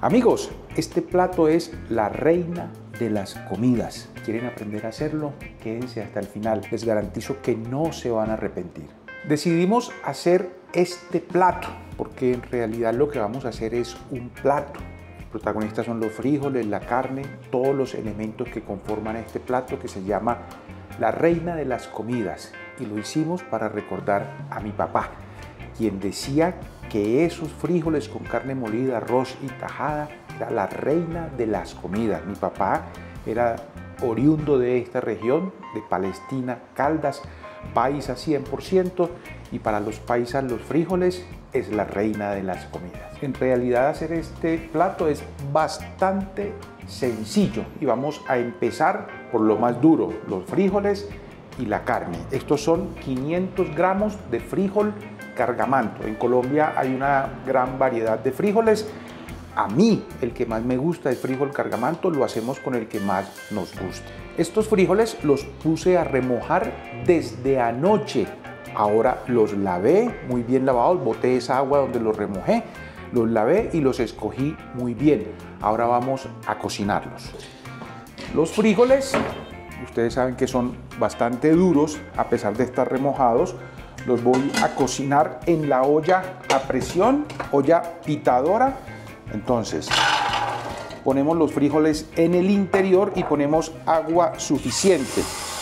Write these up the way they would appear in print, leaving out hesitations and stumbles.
Amigos, este plato es la reina de las comidas. ¿Quieren aprender a hacerlo? Quédense hasta el final. Les garantizo que no se van a arrepentir. Decidimos hacer este plato porque en realidad lo que vamos a hacer es un plato. Los protagonistas son los frijoles, la carne, todos los elementos que conforman este plato que se llama la reina de las comidas. Y lo hicimos para recordar a mi papá, quien decía que esos frijoles con carne molida, arroz y tajada era la reina de las comidas. Mi papá era oriundo de esta región, de Palestina, Caldas, paisa 100%, y para los paisas los frijoles es la reina de las comidas. En realidad hacer este plato es bastante sencillo y vamos a empezar por lo más duro, los frijoles y la carne. Estos son 500 gramos de frijol cargamanto. En Colombia hay una gran variedad de frijoles. A mí el que más me gusta es frijol cargamanto, lo hacemos con el que más nos gusta. Estos frijoles los puse a remojar desde anoche. Ahora los lavé muy bien lavados, boté esa agua donde los remojé, los lavé y los escogí muy bien. Ahora vamos a cocinarlos. Los frijoles, ustedes saben que son bastante duros a pesar de estar remojados. Los voy a cocinar en la olla a presión, olla pitadora. Entonces, ponemos los frijoles en el interior y ponemos agua suficiente.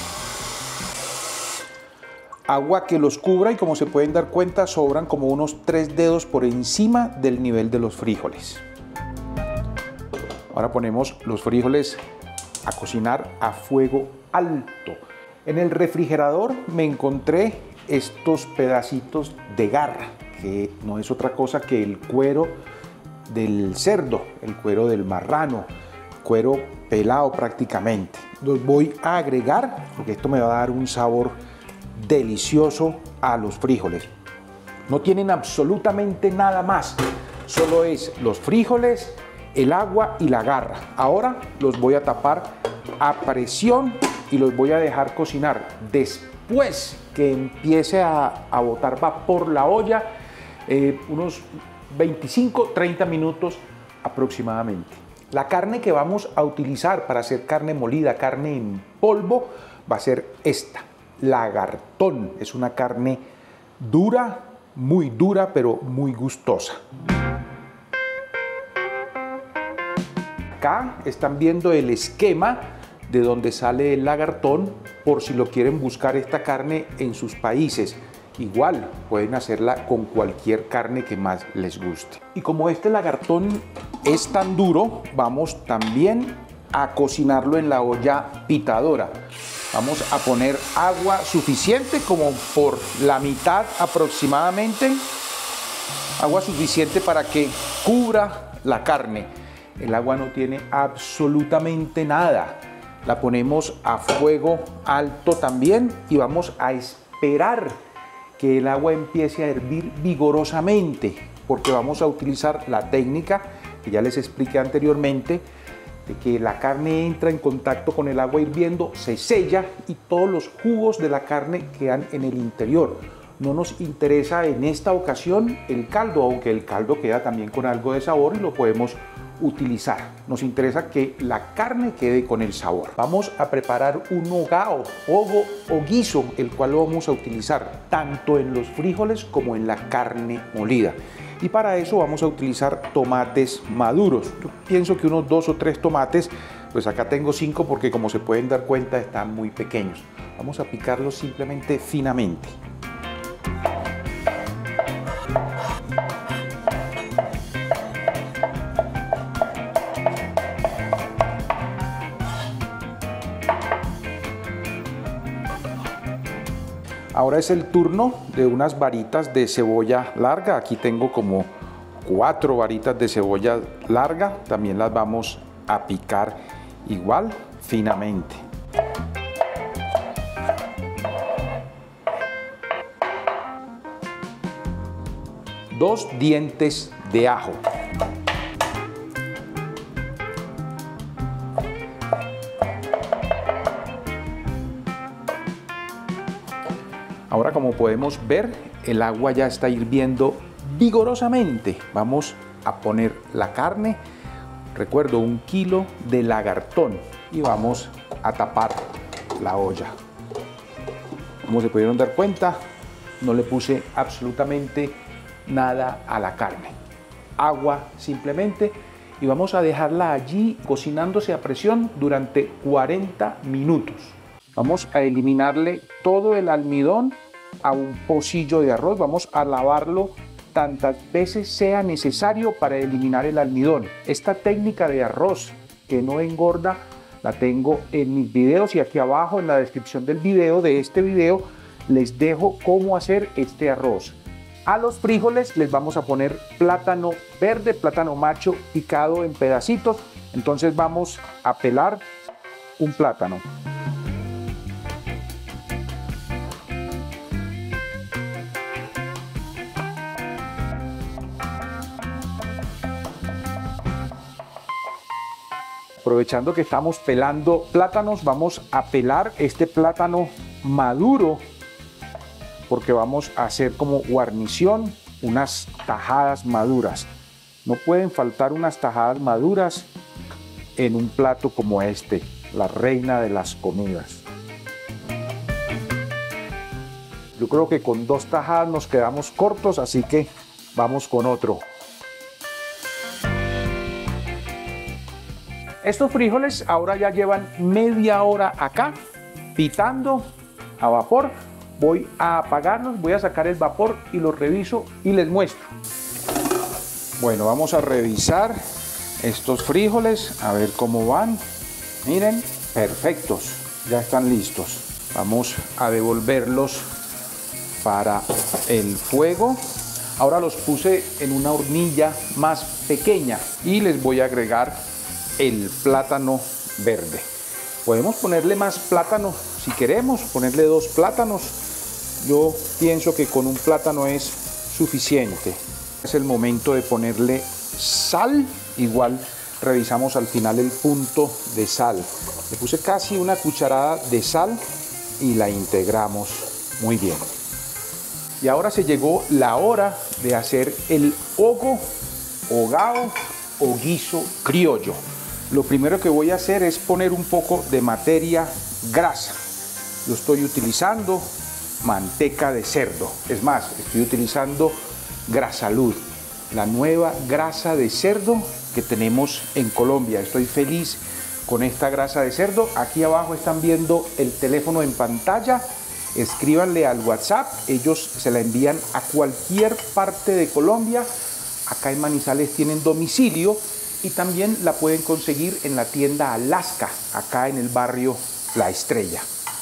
Agua que los cubra y, como se pueden dar cuenta, sobran como unos 3 dedos por encima del nivel de los frijoles. Ahora ponemos los frijoles a cocinar a fuego alto. En el refrigerador me encontré estos pedacitos de garra, que no es otra cosa que el cuero del cerdo, el cuero del marrano, cuero pelado prácticamente. Los voy a agregar porque esto me va a dar un sabor delicioso a los frijoles. No tienen absolutamente nada más, solo es los frijoles, el agua y la garra. Ahora los voy a tapar a presión y los voy a dejar cocinar. Después que empiece a botar vapor la olla, unos 25-30 minutos aproximadamente. La carne que vamos a utilizar para hacer carne molida, carne en polvo, va a ser esta, lagartón. Es una carne dura, muy dura, pero muy gustosa. Acá están viendo el esquema de donde sale el lagartón, por si lo quieren buscar esta carne en sus países. Igual pueden hacerla con cualquier carne que más les guste. Y como este lagartón es tan duro, vamos también a cocinarlo en la olla pitadora. Vamos a poner agua suficiente, como por la mitad aproximadamente. Agua suficiente para que cubra la carne. El agua no tiene absolutamente nada. La ponemos a fuego alto también y vamos a esperar que el agua empiece a hervir vigorosamente, porque vamos a utilizar la técnica que ya les expliqué anteriormente, de que la carne entra en contacto con el agua hirviendo, se sella y todos los jugos de la carne quedan en el interior. No nos interesa en esta ocasión el caldo, aunque el caldo queda también con algo de sabor y lo podemos utilizar. Nos interesa que la carne quede con el sabor. Vamos a preparar un hogao, hogo o guiso, el cual lo vamos a utilizar tanto en los frijoles como en la carne molida. Y para eso vamos a utilizar tomates maduros. Yo pienso que unos 2 o 3 tomates, pues acá tengo 5 porque, como se pueden dar cuenta, están muy pequeños. Vamos a picarlos simplemente finamente. Ahora es el turno de unas varitas de cebolla larga. Aquí tengo como 4 varitas de cebolla larga. También las vamos a picar igual finamente. Dos dientes de ajo. Ahora, como podemos ver, el agua ya está hirviendo vigorosamente. Vamos a poner la carne recuerdo, 1 kilo de lagartón, y vamos a tapar la olla. Como se pudieron dar cuenta, no le puse absolutamente nada a la carne, agua simplemente, y vamos a dejarla allí cocinándose a presión durante 40 minutos. Vamos a eliminarle todo el almidón a un pocillo de arroz. Vamos a lavarlo tantas veces sea necesario para eliminar el almidón. Esta técnica de arroz que no engorda la tengo en mis videos, y aquí abajo en la descripción del video, de este video, les dejo cómo hacer este arroz. A los frijoles les vamos a poner plátano verde, plátano macho picado en pedacitos. Entonces vamos a pelar un plátano. Aprovechando que estamos pelando plátanos, vamos a pelar este plátano maduro, porque vamos a hacer como guarnición unas tajadas maduras. No pueden faltar unas tajadas maduras en un plato como este, la reina de las comidas. Yo creo que con 2 tajadas nos quedamos cortos, así que vamos con otro. Estos frijoles ahora ya llevan media hora acá, pitando a vapor. Voy a apagarlos, voy a sacar el vapor y los reviso y les muestro. Bueno, vamos a revisar estos frijoles, a ver cómo van. Miren, perfectos, ya están listos. Vamos a devolverlos para el fuego. Ahora los puse en una hornilla más pequeña y les voy a agregar el plátano verde. Podemos ponerle más plátano si queremos, ponerle 2 plátanos. Yo pienso que con un plátano es suficiente. Es el momento de ponerle sal. Igual revisamos al final el punto de sal. Le puse casi 1 cucharada de sal y la integramos muy bien. Y ahora se llegó la hora de hacer el hogao o guiso criollo. Lo primero que voy a hacer es poner un poco de materia grasa. Yo estoy utilizando manteca de cerdo. Es más, estoy utilizando Grasalud, la nueva grasa de cerdo que tenemos en Colombia. Estoy feliz con esta grasa de cerdo. Aquí abajo están viendo el teléfono en pantalla. Escríbanle al WhatsApp. Ellos se la envían a cualquier parte de Colombia. Acá en Manizales tienen domicilio. Y también la pueden conseguir en la tienda Alaska, acá en el barrio La Estrella.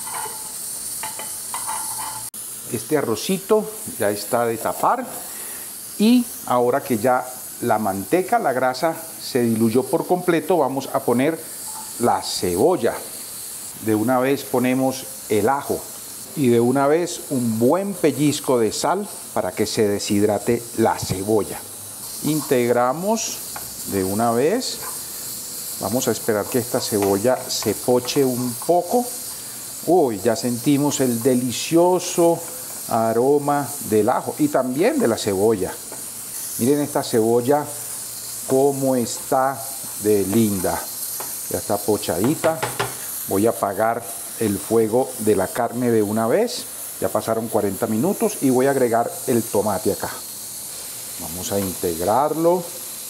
Este arrocito ya está de tapar, y ahora que ya la manteca, la grasa se diluyó por completo, vamos a poner la cebolla. De una vez ponemos el ajo y de una vez un buen pellizco de sal para que se deshidrate la cebolla. Integramos de una vez. Vamos a esperar que esta cebolla se poche un poco. Uy, ya sentimos el delicioso aroma del ajo y también de la cebolla. Miren esta cebolla cómo está de linda. Ya está pochadita. Voy a apagar el fuego de la carne de una vez. Ya pasaron 40 minutos y voy a agregar el tomate acá. Vamos a integrarlo.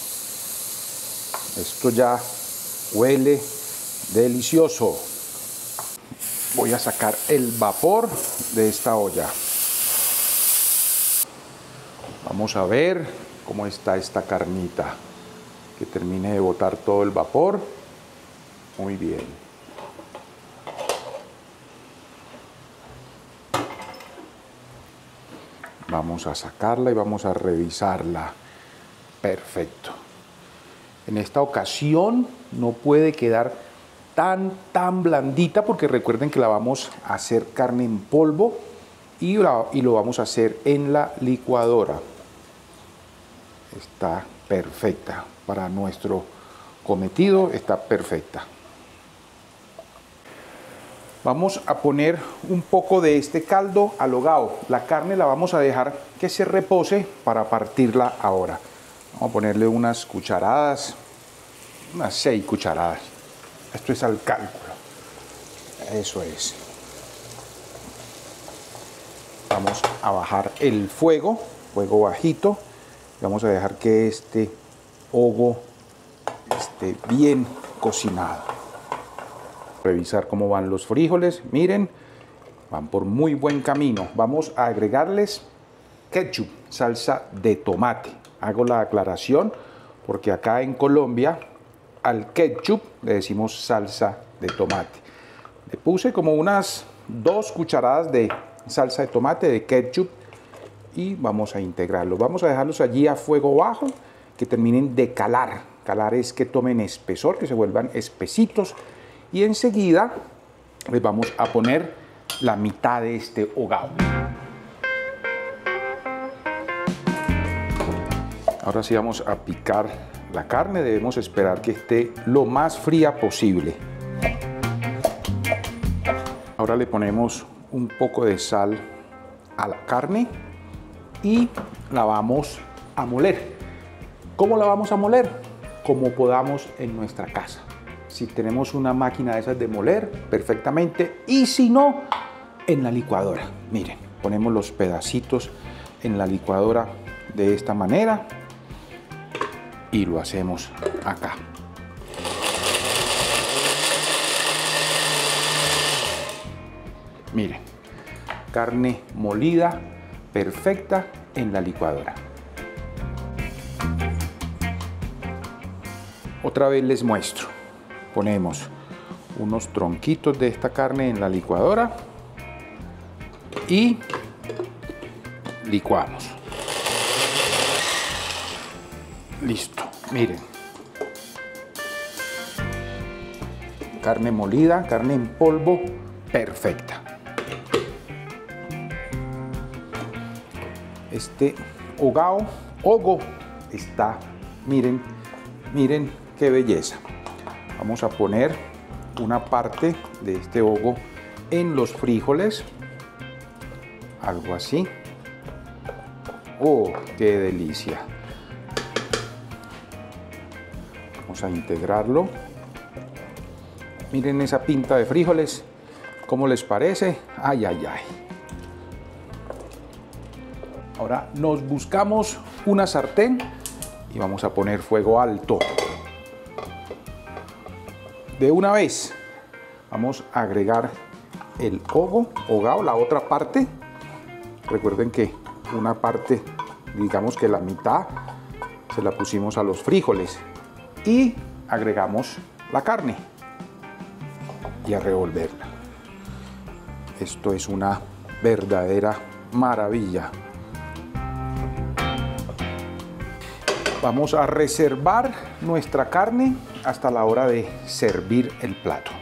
Esto ya huele delicioso. Voy a sacar el vapor de esta olla. Vamos a ver cómo está esta carnita. Que termine de botar todo el vapor. Muy bien. Vamos a sacarla y vamos a revisarla. Perfecto. En esta ocasión no puede quedar tan blandita, porque recuerden que la vamos a hacer carne en polvo y lo vamos a hacer en la licuadora. Está perfecta para nuestro cometido, está perfecta. Vamos a poner un poco de este caldo al hogao. La carne la vamos a dejar que se repose para partirla ahora. Vamos a ponerle unas cucharadas unas 6 cucharadas. Esto es al cálculo. Eso es. Vamos a bajar el fuego, fuego bajito. Vamos a dejar que este ogo esté bien cocinado. Revisar cómo van los frijoles. Miren, van por muy buen camino. Vamos a agregarles ketchup, salsa de tomate. Hago la aclaración porque acá en Colombia al ketchup le decimos salsa de tomate. Le puse como unas 2 cucharadas de salsa de tomate, de ketchup, y vamos a integrarlos. Vamos a dejarlos allí a fuego bajo, que terminen de calar. Calar es que tomen espesor, que se vuelvan espesitos, y enseguida les vamos a poner la mitad de este hogao. Ahora sí vamos a picar la carne. Debemos esperar que esté lo más fría posible. Ahora le ponemos un poco de sal a la carne y la vamos a moler. ¿Cómo la vamos a moler? Como podamos en nuestra casa. Si tenemos una máquina de esas de moler, perfectamente. Y si no, en la licuadora. Miren, ponemos los pedacitos en la licuadora de esta manera y lo hacemos acá. Miren, carne molida perfecta en la licuadora. Otra vez les muestro. Ponemos unos tronquitos de esta carne en la licuadora y licuamos. Listo, miren. Carne molida, carne en polvo, perfecta. Este ogo está, miren, miren qué belleza. Vamos a poner una parte de este ogo en los frijoles, algo así. ¡Oh, qué delicia! Vamos a integrarlo. Miren esa pinta de frijoles, ¿cómo les parece? ¡Ay, ay, ay! Ahora nos buscamos una sartén y vamos a poner fuego alto. De una vez vamos a agregar el hogao, la otra parte. Recuerden que una parte, digamos que la mitad, se la pusimos a los frijoles y agregamos la carne y a revolverla. Esto es una verdadera maravilla. Vamos a reservar nuestra carne hasta la hora de servir el plato.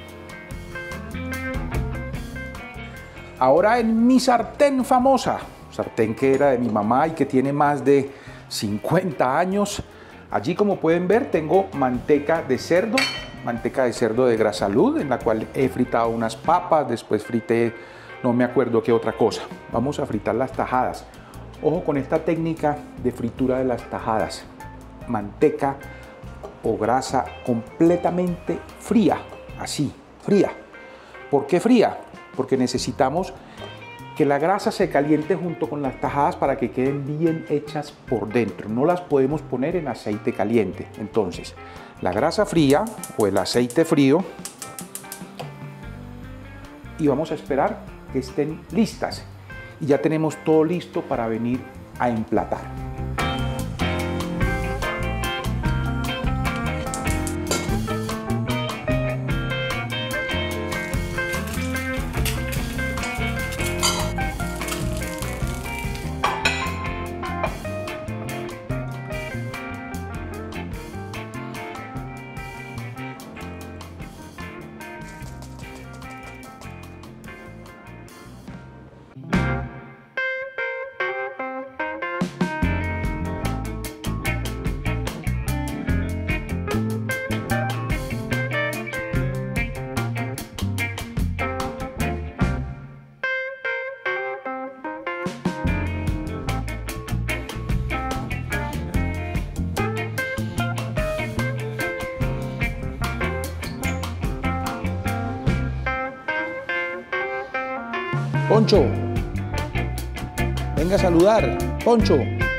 Ahora en mi sartén famosa, sartén que era de mi mamá y que tiene más de 50 años. Allí, como pueden ver, tengo manteca de cerdo de Grasalud, en la cual he fritado unas papas, después frité, no me acuerdo qué otra cosa. Vamos a fritar las tajadas. Ojo con esta técnica de fritura de las tajadas. Manteca o grasa completamente fría, así, fría. ¿Por qué fría? Porque necesitamos que la grasa se caliente junto con las tajadas para que queden bien hechas por dentro. No las podemos poner en aceite caliente. Entonces, la grasa fría o el aceite frío, y vamos a esperar que estén listas. Y ya tenemos todo listo para venir a emplatar. Poncho, venga a saludar. Poncho.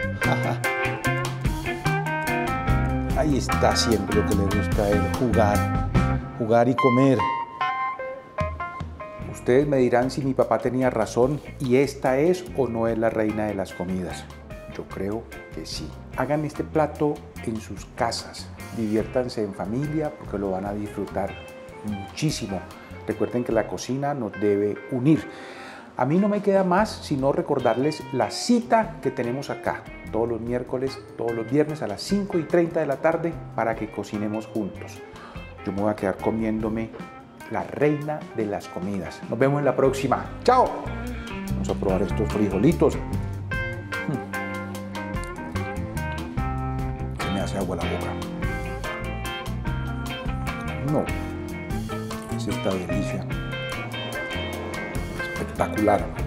Ahí está haciendo lo que le gusta a él, jugar y comer. Ustedes me dirán si mi papá tenía razón y esta es o no es la reina de las comidas. Yo creo que sí. Hagan este plato en sus casas, diviértanse en familia porque lo van a disfrutar muchísimo. Recuerden que la cocina nos debe unir. A mí no me queda más sino recordarles la cita que tenemos acá, todos los miércoles, todos los viernes a las 5:30 de la tarde para que cocinemos juntos. Yo me voy a quedar comiéndome la reina de las comidas. Nos vemos en la próxima. ¡Chao! Vamos a probar estos frijolitos. Se me hace agua la boca. No, es esta delicia. Espectacular.